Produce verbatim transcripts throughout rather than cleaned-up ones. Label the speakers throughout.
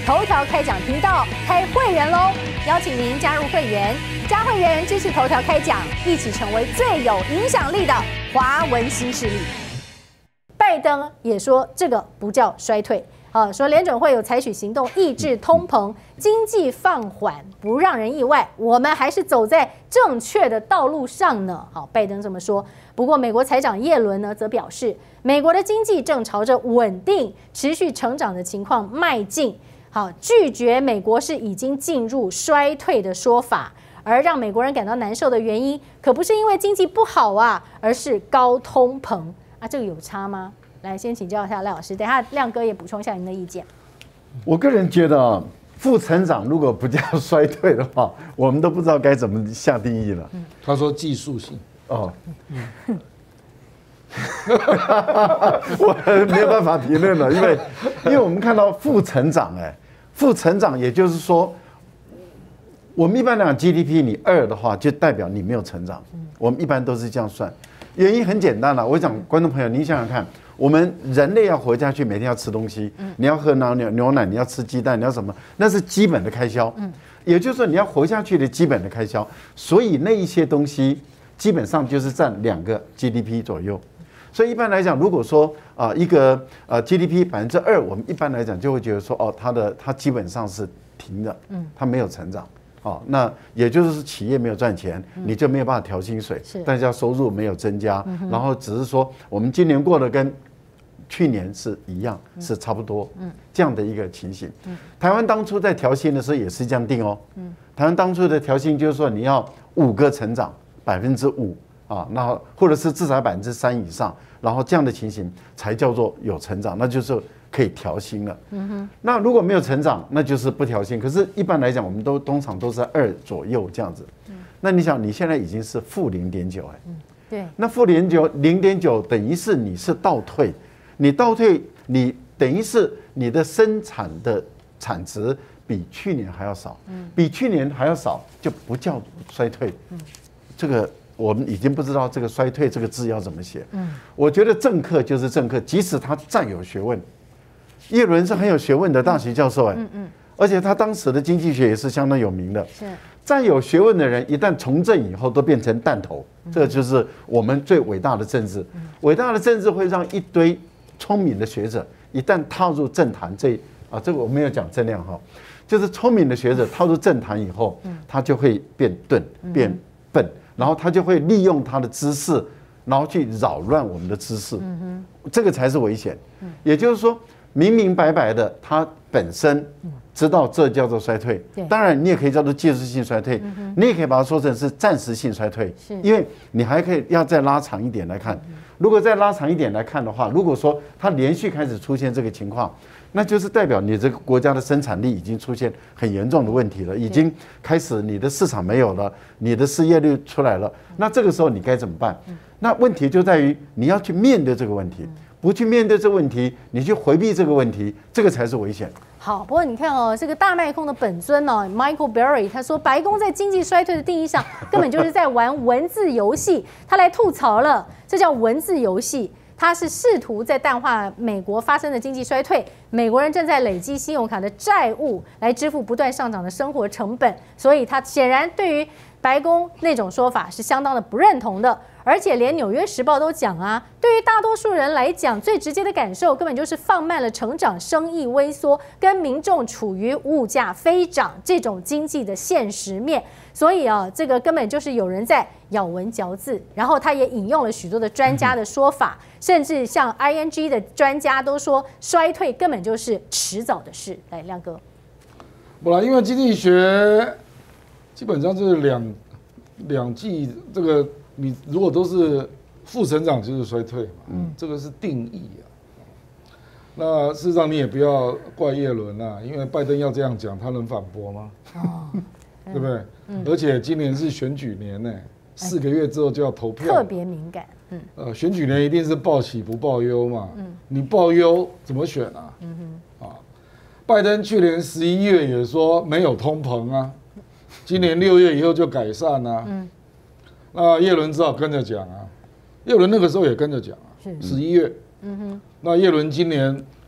Speaker 1: 头条开讲频道开会员喽，邀请您加入会员，加会员支持头条开讲，一起成为最有影响力的华文新势力。拜登也说这个不叫衰退。 啊，说联准会有采取行动抑制通膨，经济放缓不让人意外，我们还是走在正确的道路上呢。好，拜登这么说。不过，美国财长耶伦呢则表示，美国的经济正朝着稳定、持续成长的情况迈进。好，拒绝美国是已经进入衰退的说法，而让美国人感到难受的原因，可不是因为经济不好啊，而是高通膨啊，这个有差吗？ 来，先请教一下赖老师，等一下亮哥也补充一下您的意见。
Speaker 2: 我个人觉得啊，负成长如果不叫衰退的话，我们都不知道该怎么下定义了。
Speaker 3: 他说技术性
Speaker 2: 哦，我没有办法评论了，因为因为我们看到负成长，哎，负成长也就是说，我们一般来讲 G D P 你二的话，就代表你没有成长。我们一般都是这样算，原因很简单了。我讲观众朋友，您想想看。 我们人类要活下去，每天要吃东西，你要喝牛牛牛奶，你要吃鸡蛋，你要什么？那是基本的开销。也就是说你要活下去的基本的开销。所以那一些东西基本上就是占两个 G D P 左右。所以一般来讲，如果说啊一个呃 G D P 百分之二，我们一般来讲就会觉得说哦，它的它基本上是停的，它没有成长。 哦，那也就是企业没有赚钱，你就没有办法调薪水，大家收入没有增加，然后只是说我们今年过得跟去年是一样，是差不多，这样的一个情形。台湾当初在调薪的时候也是这样定哦，台湾当初的调薪就是说你要五个成长百分之五啊，那或者是至少百分之三以上，然后这样的情形才叫做有成长，那就是。 可以调薪了，嗯哼。那如果没有成长，那就是不调薪。可是，一般来讲，我们都通常都是二左右这样子。嗯。那你想，你现在已经是负零点九，哎，
Speaker 1: 对。
Speaker 2: 那负零九零点九等于是你是倒退，你倒退，你等于是你的生产的产值比去年还要少，嗯，比去年还要少，就不叫衰退。嗯，这个。 我们已经不知道这个衰退这个字要怎么写。嗯，我觉得政客就是政客，即使他再有学问，叶伦是很有学问的大学教授，哎，嗯嗯，而且他当时的经济学也是相当有名的。是，再有学问的人，一旦从政以后，都变成弹头，这就是我们最伟大的政治。伟大的政治会让一堆聪明的学者，一旦踏入政坛，这啊，这个我没有讲正量哈，就是聪明的学者踏入政坛以后，他就会变钝，变笨。 然后他就会利用他的知识，然后去扰乱我们的知识，这个才是危险。也就是说，明明白白的，他本身知道这叫做衰退。当然，你也可以叫做技术性衰退，你也可以把它说成是暂时性衰退，因为你还可以要再拉长一点来看。如果再拉长一点来看的话，如果说它连续开始出现这个情况。 那就是代表你这个国家的生产力已经出现很严重的问题了，已经开始你的市场没有了，你的失业率出来了。那这个时候你该怎么办？那问题就在于你要去面对这个问题，不去面对这个问题，你去回避这个问题，这个才是危险。
Speaker 1: 好，不过你看哦，这个大麦空的本尊哦 ，Michael Berry， 他说白宫在经济衰退的定义上根本就是在玩文字游戏，他来吐槽了，这叫文字游戏。 他是试图在淡化美国发生的经济衰退，美国人正在累积信用卡的债务来支付不断上涨的生活成本，所以他显然对于白宫那种说法是相当的不认同的。而且连《纽约时报》都讲啊，对于大多数人来讲，最直接的感受根本就是放慢了成长、生意萎缩，跟民众处于物价飞涨这种经济的现实面。所以啊，这个根本就是有人在咬文嚼字。然后他也引用了许多的专家的说法，甚至像 I N G 的专家都说，衰退根本就是迟早的事。来，亮哥，
Speaker 3: 不啦，因为经济学基本上就是两两季这个。 你如果都是负成长就是衰退嘛，嗯，这个是定义啊。那事实上你也不要怪叶伦啊，因为拜登要这样讲，他能反驳吗？哦，对不对？嗯、而且今年是选举年呢，四个月之后就要投票，
Speaker 1: 特别敏感。嗯，
Speaker 3: 呃，选举年一定是报喜不报忧嘛。嗯，你报忧怎么选啊？嗯哼，啊，拜登去年十一月也说没有通膨啊，今年六月以后就改善啊。嗯。 那叶伦只好跟着讲啊，叶伦那个时候也跟着讲啊，十一月，嗯哼，那叶伦今年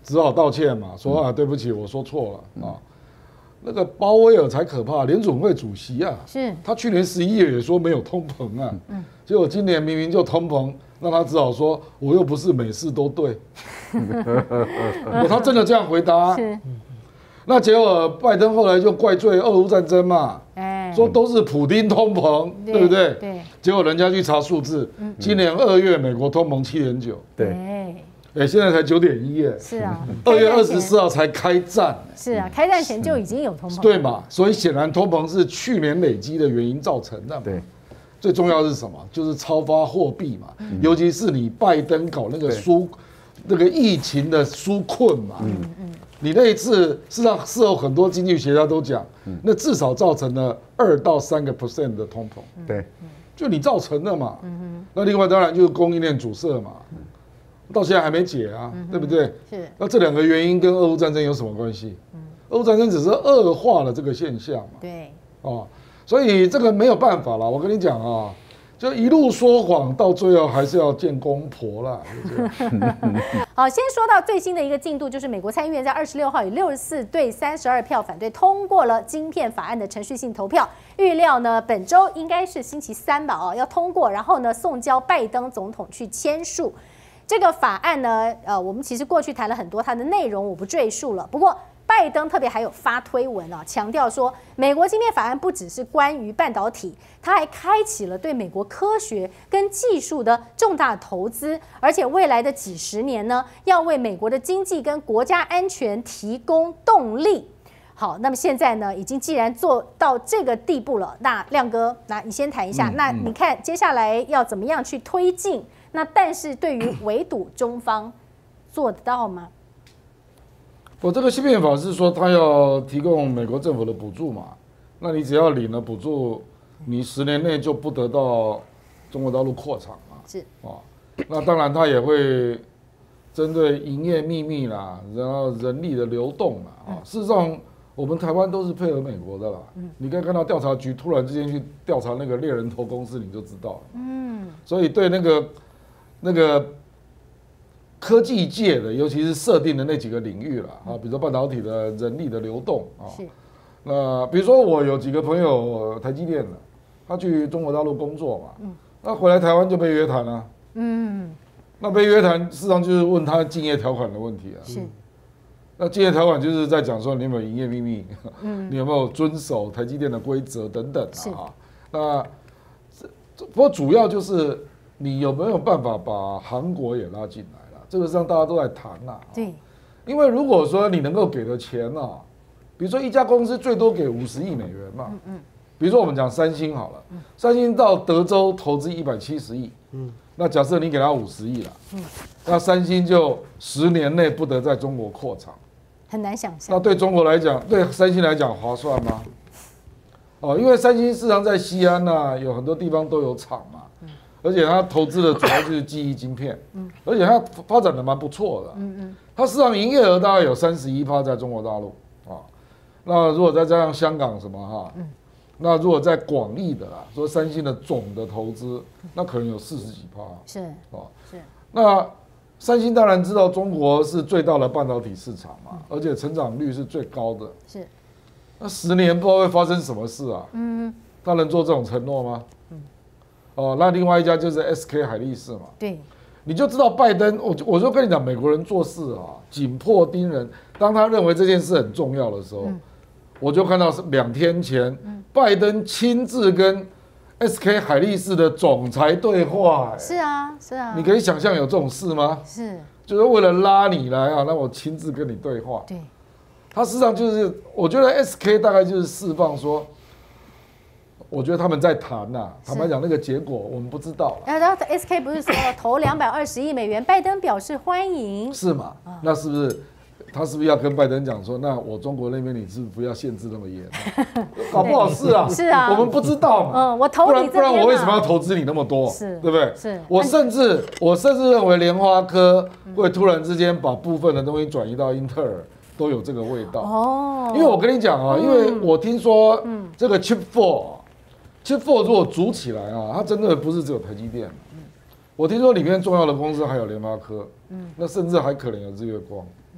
Speaker 3: 只好道歉嘛，说啊对不起，我说错了啊。那个鲍威尔才可怕，联准会主席啊，
Speaker 1: 是
Speaker 3: 他去年十一月也说没有通膨啊，嗯，结果今年明明就通膨，那他只好说我又不是每事都对，他真的这样回答、啊。
Speaker 1: 是，
Speaker 3: 那结果拜登后来就怪罪俄乌战争嘛，
Speaker 1: 哎，
Speaker 3: 说都是普丁通膨，对, 对不对？
Speaker 1: 对。
Speaker 3: 结果人家去查数字，嗯、今年二月美国通膨七点九，
Speaker 2: 对。
Speaker 3: 哎，现在才九点一耶！
Speaker 1: 是啊，
Speaker 3: 二月二十四号才开战。
Speaker 1: 是啊，开战前就已经有通膨。
Speaker 3: 对嘛？所以显然通膨是去年累积的原因造成的。
Speaker 2: 对，
Speaker 3: 最重要是什么？就是超发货币嘛，嗯、尤其是你拜登搞那个纾那个疫情的纾困嘛。嗯嗯。你那一次，事实上事后很多经济学家都讲，嗯、那至少造成了二到三个 percent 的通膨。
Speaker 2: 对，
Speaker 3: 就你造成的嘛。嗯哼。那另外当然就是供应链阻塞嘛。到现在还没解啊，嗯、对不对？是。那这两个原因跟俄乌战争有什么关系？嗯，俄乌战争只是恶化了这个现象嘛。对。哦，所以这个没有办法啦。我跟你讲啊，就一路说谎，到最后还是要见公婆啦。
Speaker 1: 好，先说到最新的一个进度，就是美国参议院在二十六号以六十四对三十二票反对通过了晶片法案的程序性投票，预料呢本周应该是星期三吧，哦要通过，然后呢送交拜登总统去签署。这个法案呢，呃，我们其实过去谈了很多它的内容，我不赘述了。不过，拜登特别还有发推文啊，强调说，美国晶片法案不只是关于半导体，它还开启了对美国科学跟技术的重大投资，而且未来的几十年呢，要为美国的经济跟国家安全提供动力。好，那么现在呢，已经既然做到这个地步了，那亮哥，那你先谈一下，嗯、那你看接下来要怎么样去推进？那但是对于围堵中方做得到吗？
Speaker 3: 我这个芯片法是说，他要提供美国政府的补助嘛，那你只要领了补助，你十年内就不得到中国大陆扩厂嘛。是啊，那当然他也会针对营业秘密啦，然后人力的流动啦啊，事实上我们台湾都是配合美国的啦。你可以看到调查局突然之间去调查那个猎人头公司，你就知道了。嗯，所以对那个。那个科技界的，尤其是设定的那几个领域了啊，比如说半导体的人力的流动啊，那比如说我有几个朋友台积电的，他去中国大陆工作嘛，嗯，那回来台湾就被约谈了，嗯，那被约谈，事实上就是问他竞业条款的问题啊，是，那竞业条款就是在讲说你有没有营业秘密，嗯，你有没有遵守台积电的规则等等啊，那不过主要就是。你有没有办法把韩国也拉进来了？这个上大家都在谈呐。对，因为如果说你能够给的钱啊，比如说一家公司最多给五十亿美元嘛，嗯嗯，比如说我们讲三星好了，三星到德州投资一百七十亿，嗯，那假设你给他五十亿了，嗯，那三星就十年内不得在中国扩厂，
Speaker 1: 很难想象。
Speaker 3: 那对中国来讲，对三星来讲划算吗？哦，因为三星市场在西安呐、啊，有很多地方都有厂嘛。而且它投资的主要就是记忆晶片，嗯，而且它发展的蛮不错的，嗯嗯，它市场营业额大概有三十一趴在中国大陆啊，那如果再加上香港什么哈，嗯，那如果在广义的啦，说三星的总的投资，那可能有四十几趴，是啊，是，那三星当然知道中国是最大的半导体市场嘛，而且成长率是最高的，是，那十年不知道会发生什么事啊，嗯，他能做这种承诺吗？嗯。哦，那另外一家就是 S K 海力士嘛，对，你就知道拜登，我我就跟你讲，美国人做事啊，紧迫盯人。当他认为这件事很重要的时候，嗯、我就看到是两天前，嗯、拜登亲自跟 S K 海力士的总裁对话、欸。
Speaker 1: 是啊，是啊。
Speaker 3: 你可以想象有这种事吗？是，就是为了拉你来啊，让我亲自跟你对话。对，他事实上就是，我觉得 S K 大概就是释放说。我觉得他们在谈呐、啊，坦白讲，那个结果我们不知道。
Speaker 1: 然后 S K 不是说投两百二十亿美元，拜登表示欢迎，
Speaker 3: 是嘛？啊、那是不是他是不是要跟拜登讲说，那我中国那边你是不是不要限制那么严、啊？搞不好是啊，
Speaker 1: 是啊，
Speaker 3: 我们不知道嘛。
Speaker 1: 嗯，我投你这边、啊、
Speaker 3: 不然不然我为什么要投资你那么多？
Speaker 1: 是，
Speaker 3: 对不对？
Speaker 1: 是。
Speaker 3: 我甚至我甚至认为联发科会突然之间把部分的东西转移到英特尔。都有这个味道哦，因为我跟你讲啊，因为我听说这个 Chip Four。Chip Four 如果组起来啊，它真的不是只有台积电。嗯、我听说里面重要的公司还有联发科，嗯，那甚至还可能有日月光。嗯、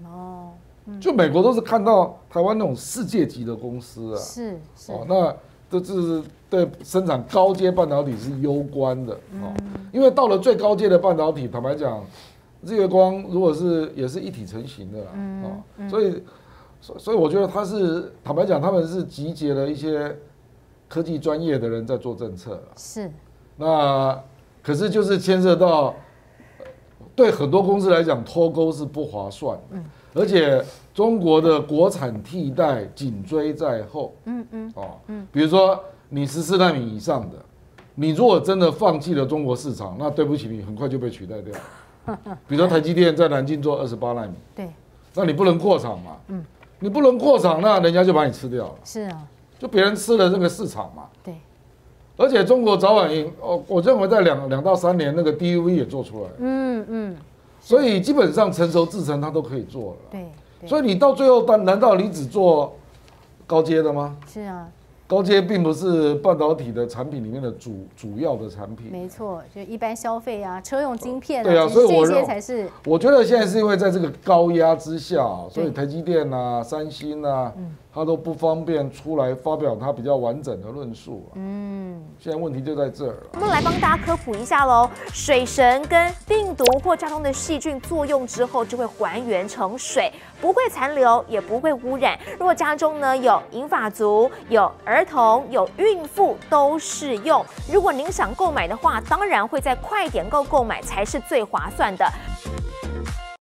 Speaker 1: 哦，
Speaker 3: 就美国都是看到台湾那种世界级的公司啊，
Speaker 1: 是是，
Speaker 3: 哦，那这是对生产高阶半导体是攸关的哦，因为到了最高阶的半导体，坦白讲，日月光如果是也是一体成型的啦，哦，所以所所以我觉得他是坦白讲，他们是集结了一些科技专业的人在做政策，
Speaker 1: 是，
Speaker 3: 那可是就是牵涉到对很多公司来讲脱钩是不划算的，而且中国的国产替代紧追在后，嗯嗯，哦，比如说你十四纳米以上的，你如果真的放弃了中国市场，那对不起，你很快就被取代掉。比如说台积电在南京做二十八纳米，
Speaker 1: 对，
Speaker 3: 那你不能扩厂嘛，嗯，你不能扩厂，那人家就把你吃掉了，
Speaker 1: 是啊，
Speaker 3: 就别人吃了这个市场嘛，
Speaker 1: 对，
Speaker 3: 而且中国早晚赢，哦，我认为在两两到三年那个 D U V 也做出来了，
Speaker 1: 嗯嗯，
Speaker 3: 所以基本上成熟制程它都可以做了，
Speaker 1: 对。
Speaker 3: 所以你到最后，难难道你只做高阶的吗？
Speaker 1: 是啊，
Speaker 3: 高阶并不是半导体的产品里面的主主要的产品。
Speaker 1: 没错，就一般消费啊，车用晶片啊，
Speaker 3: 对啊，所以我
Speaker 1: 这些才是。
Speaker 3: 我觉得现在是因为在这个高压之下，所以台积电啊、三星啊，它都不方便出来发表它比较完整的论述。嗯，现在问题就在这儿了。
Speaker 4: 我们来帮大家科普一下喽，水神跟病毒或家中的细菌作用之后，就会还原成水，不会残留，也不会污染。如果家中呢有银发族、有儿童、有孕妇都适用。如果您想购买的话，当然会在快点购购买才是最划算的。